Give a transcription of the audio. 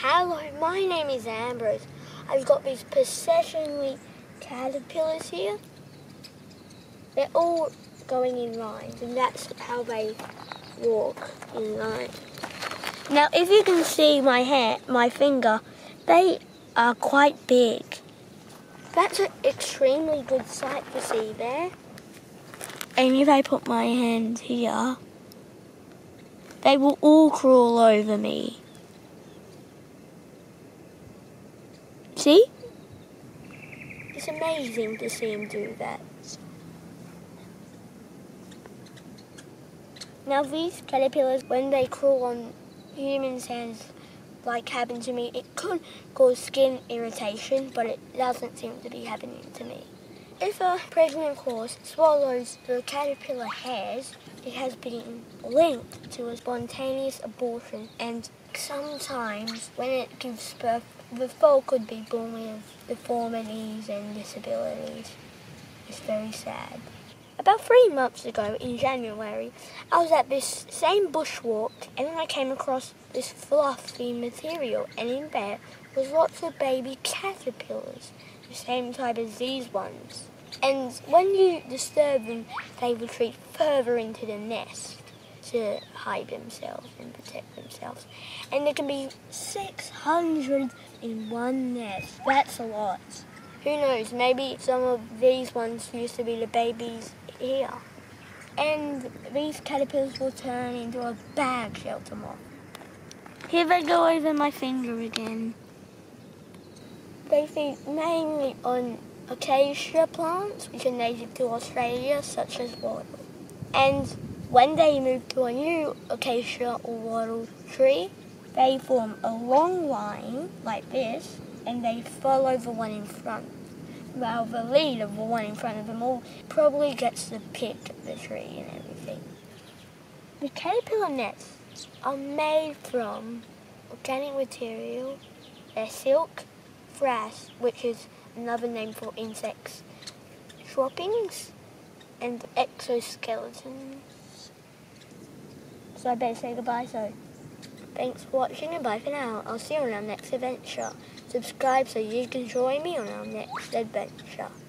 Hello, my name is Ambrose. I've got these processionary caterpillars here. They're all going in lines, and that's how they walk in lines. Now, if you can see my finger, they are quite big. That's an extremely good sight to see there. And if I put my hand here, they will all crawl over me. See? It's amazing to see him do that. Now these caterpillars, when they crawl on humans' hands, like happened to me, it could cause skin irritation, but it doesn't seem to be happening to me. If a pregnant horse swallows the caterpillar hairs, it has been linked to a spontaneous abortion, and sometimes when it gives birth, the foal could be born with deformities and disabilities. It's very sad. About 3 months ago, in January, I was at this same bushwalk, and then I came across this fluffy material, and in there was lots of baby caterpillars, the same type as these ones. And when you disturb them, they retreat further into the nest to hide themselves and protect themselves. And there can be 600 in one nest. That's a lot. Who knows, maybe some of these ones used to be the babies here. And these caterpillars will turn into a bag shelter moth. Here they go over my finger again. They feed mainly on acacia plants, which are native to Australia, such as wattle. And when they move to a new acacia or wattle tree, they form a long line like this, and they follow the one in front. While the lead of the one in front of them all probably gets to pick the tree and everything. The caterpillar nests are made from organic material. They're silk, frass, which is another name for insects, droppings, and exoskeletons. So I better say goodbye, so thanks for watching and bye for now. I'll see you on our next adventure. Subscribe so you can join me on our next adventure.